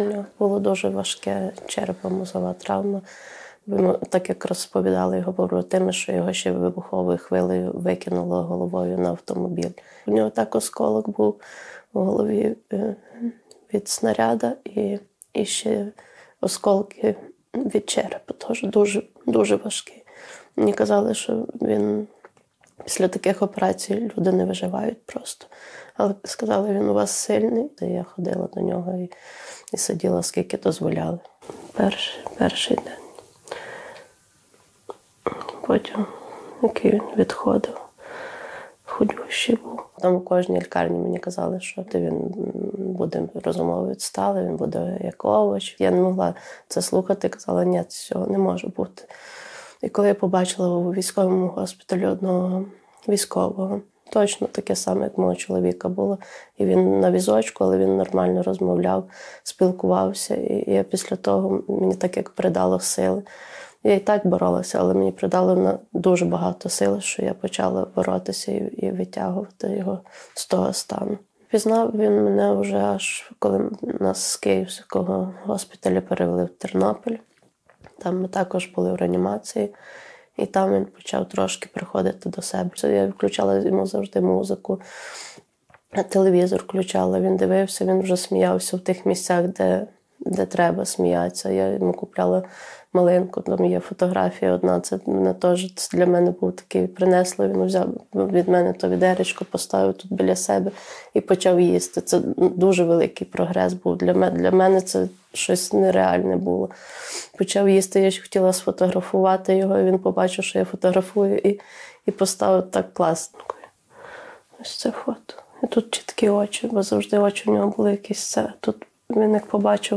У нього було дуже важке черепно-мозова травма. Йому, так як розповідали його побратими, що його ще вибуховою хвилею викинуло головою на автомобіль. У нього так осколок був у голові від снаряда і ще осколки від черепа. Теж дуже, дуже важкі. Мені казали, що він після таких операцій люди не виживають просто. Але сказали, він у вас сильний. Я ходила до нього і сиділа, скільки дозволяли. Перший день. Потім, який він відходив, худющий був. Там у кожній лікарні мені казали, що він буде розумово відсталий, він буде як овоч. Я не могла це слухати, казала, ні, цього не може бути. І коли я побачила у військовому госпіталі одного військового, точно таке саме, як мого чоловіка було. І він на візочку, але він нормально розмовляв, спілкувався. І я після того, мені так як придало сили. Я і так боролася, але мені придало дуже багато сил, що я почала боротися і витягувати його з того стану. Пізнав він мене вже аж коли нас з Київського госпіталю перевели в Тернопіль. Там ми також були в реанімації. І там він почав трошки приходити до себе. Я включала йому завжди музику, телевізор включала, він дивився, він вже сміявся в тих місцях, де треба сміятися. Я йому купляла малинку, там є фотографія одна, це для мене був такий, принесло, він взяв від мене то відеречко, поставив тут біля себе і почав їсти. Це дуже великий прогрес був для мене. Для мене це щось нереальне було. Почав їсти, я ще хотіла сфотографувати його, і він побачив, що я фотографую, і поставив так класно. Ось це фото. І тут чіткі очі, бо завжди очі в нього були якісь це. Тут він як побачив,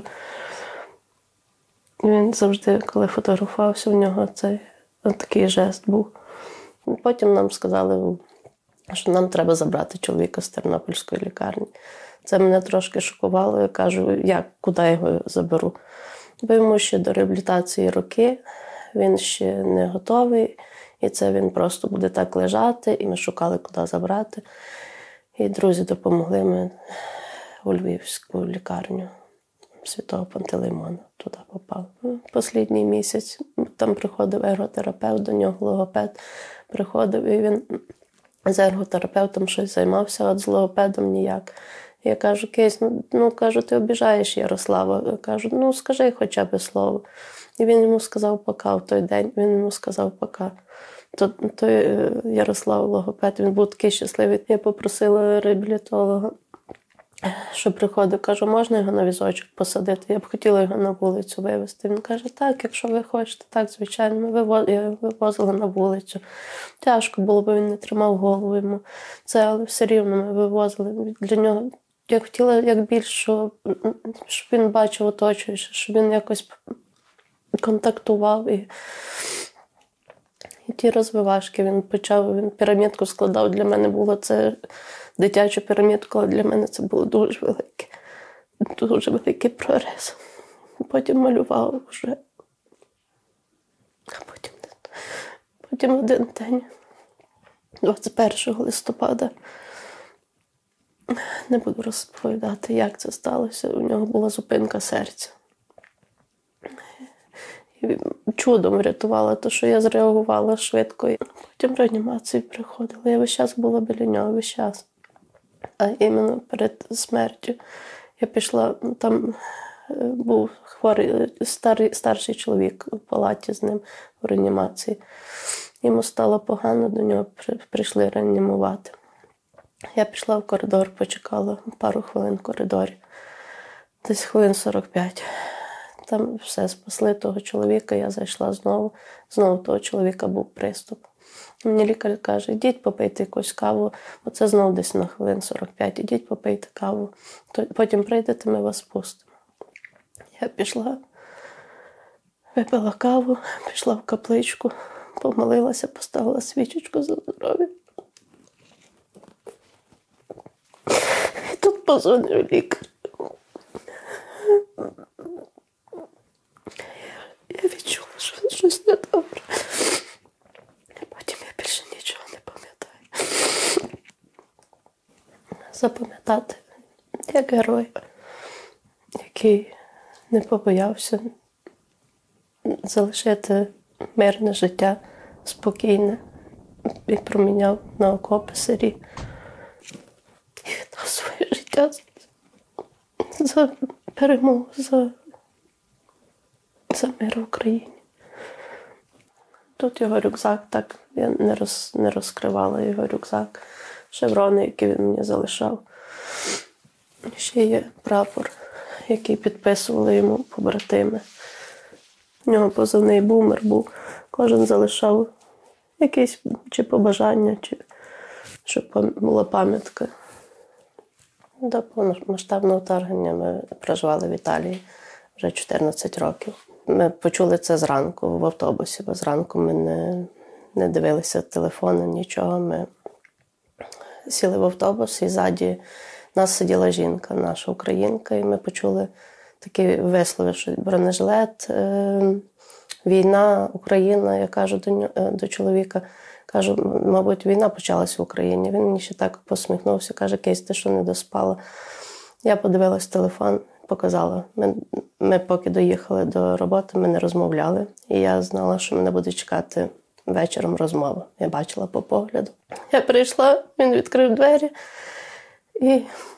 він завжди, коли фотографувався, у нього цей такий жест був. Потім нам сказали, що нам треба забрати чоловіка з Тернопільської лікарні. Це мене трошки шокувало. Я кажу, куди я його заберу? Бо йому ще до реабілітації роки, він ще не готовий, і це він просто буде так лежати, і ми шукали, куди забрати. І друзі допомогли ми у Львівську лікарню Святого Пантелеймона. Туди попав. Останній місяць там приходив ерготерапевт, до нього логопед приходив, і він з ерготерапевтом щось займався, от з логопедом ніяк. Я кажу, Кейс, кажу, ти обіжаєш Ярослава. Я кажу, скажи хоча б слово. І він йому сказав пока в той день, він йому сказав пока. Той Ярослав логопед, він був такий щасливий. Я попросила реабілітолога, що приходив, кажу, можна його на візочок посадити? Я б хотіла його на вулицю вивезти. Він каже, так, якщо ви хочете, так, звичайно. Я вивозила на вулицю. Тяжко було, бо він не тримав голову йому. Але все рівно ми вивозили. Для нього я хотіла як більше, щоб він бачив оточуючи, щоб він якось контактував. І ті розвивашки він пірамідку складав. Для мене було це дитячу пірамідку, але для мене це було дуже великий прогрес. Потім малював вже. А потім один день, 21 листопада, не буду розповідати, як це сталося. У нього була зупинка серця. І чудом врятувала те, що я зреагувала швидко. Потім реанімації приходила. Я весь час була біля нього, весь час. А іменно перед смертю я пішла, там був хворий, старший чоловік у палаті з ним в реанімації. Йому стало погано, до нього прийшли реанімувати. Я пішла в коридор, почекала пару хвилин в коридорі. Десь хвилин 45. Там все, спасли того чоловіка, я зайшла знову. Знову того чоловіка був приступ. Мені лікар каже, ідіть попийте якусь каву. Оце знову десь на хвилин 45. Ідіть попийте каву. Потім прийдете, ми вас пустимо. Я пішла, випила каву, пішла в капличку, помолилася, поставила свічечку за здоров'я. І тут позвонив лікар. Я відчула, що щось не добре. Потім я більше нічого не пам'ятаю. Запам'ятати як герой, який не побоявся залишити мирне життя, спокійне, і проміняв на окопи сирі. І віддав своє життя за перемогу, за мир в Україні. Тут його рюкзак, так, я не розкривала його рюкзак, шеврони, які він мені залишав. Ще є прапор, який підписували йому побратими. У нього позивний «Бумер» був. Кожен залишав якісь чи побажання, чи щоб була пам'ятка. До повномасштабного вторгнення ми проживали в Італії вже 14 років. Ми почули це зранку в автобусі, бо зранку ми не дивилися телефони, нічого. Ми сіли в автобус, і ззаді нас сиділа жінка, наша українка, і ми почули такі вислови, що бронежилет, війна, Україна. Я кажу до чоловіка, кажу, мабуть, війна почалась в Україні. Він мені ще так посміхнувся, каже, Кейс, ти що не доспала? Я подивилась телефон, показала. Ми поки доїхали до роботи, ми не розмовляли. І я знала, що мене буде чекати вечором розмова. Я бачила по погляду. Я прийшла, він відкрив двері, і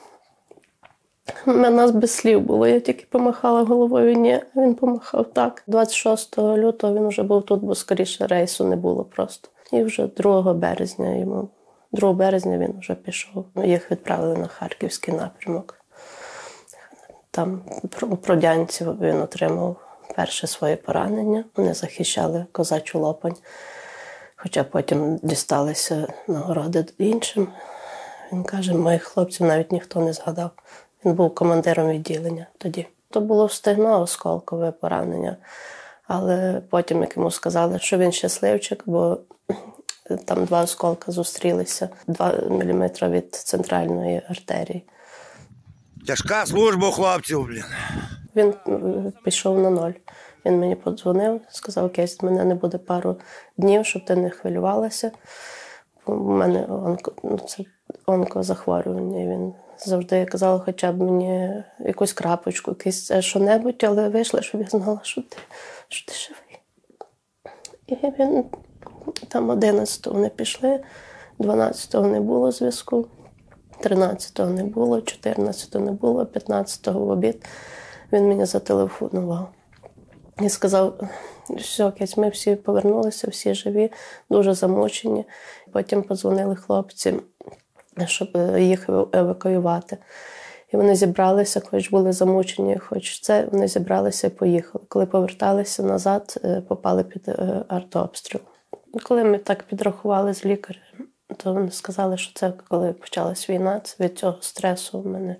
у нас без слів було. Я тільки помахала головою, ні, він помахав так. 26 лютого він вже був тут, бо скоріше рейсу не було просто. І вже 2 березня він вже пішов. Їх відправили на Харківський напрямок. Там у Продянці він отримав перше своє поранення. Вони захищали Козачу Лопань, хоча потім дісталися нагороди іншим. Він каже, моїх хлопців навіть ніхто не згадав. Він був командиром відділення тоді. То було в стегно осколкове поранення, але потім, як йому сказали, що він щасливчик, бо там 2 осколка зустрілися, 2 мм від центральної артерії. Тяжка служба у хлопців, блін. Він пішов на 0. Він мені подзвонив, сказав, Кейс, мене не буде пару днів, щоб ти не хвилювалася. У мене онкозахворювання. І він завжди казав, хоча б мені якусь крапочку, якесь що-небудь, але вийшло, щоб я знала, що ти живий. І він там 11-го не пішли, 12-го не було зв'язку, 13-го не було, 14-го не було, 15-го в обід він мені зателефонував. І сказав, що ми всі повернулися, всі живі, дуже замучені. Потім подзвонили хлопці, щоб їх евакуювати. І вони зібралися, хоч були замучені, хоч це, вони зібралися і поїхали. Коли поверталися назад, попали під артобстріл. Коли ми так підрахували з лікарем, то вони сказали, що це коли почалась війна, це від цього стресу в мене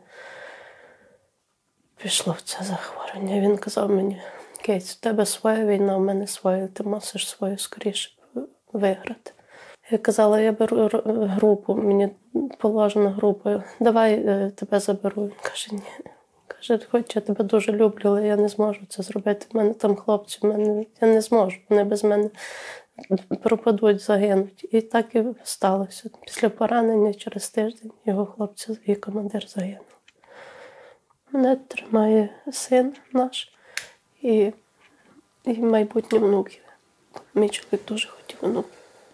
пішло це захворювання. Він казав мені, Кейс, в тебе своя війна, в мене своя, ти мусиш свою скоріше виграти. Я казала, я беру групу, мені положена група, давай тебе заберу. Він каже, ні. Каже, хоч я тебе дуже люблю, але я не зможу це зробити. В мене там хлопці, я не зможу, вони без мене пропадуть, загинуть. І так і сталося. Після поранення через тиждень його хлопці і командир загинув. Мене тримає син наш і майбутні внуки. Мій чоловік дуже хотів внуків.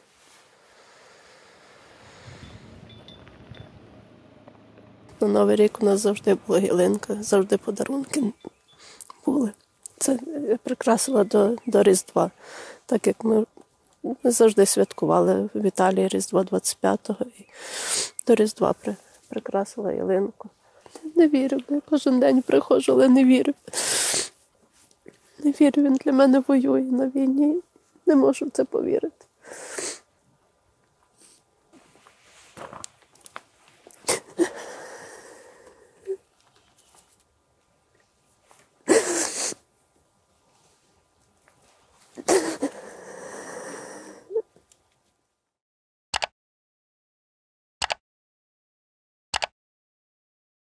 На Новий рік у нас завжди була ялинка, завжди подарунки були. Це я прикрасила до Різдва, так як ми завжди святкували в Італії Різдво 25-го і до Різдва прикрасила ялинку. Не вірю, я кожен день приходжу, але не вірю. Не вірю, він для мене воює на війні, не можу в це повірити.